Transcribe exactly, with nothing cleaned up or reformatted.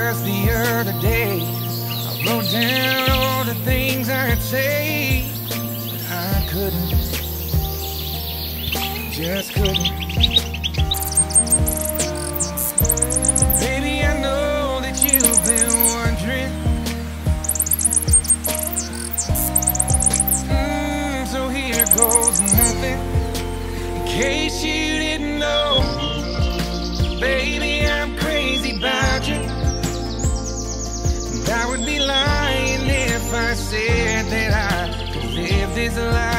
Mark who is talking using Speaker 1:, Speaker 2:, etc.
Speaker 1: just the other day, I wrote down all the things I'd say. I couldn't, just couldn't. Baby, I know that you've been wondering. Mm, so here goes nothing, in case you didn't know. Baby, I'm crazy about you, and I would be lying if I said that I could live this life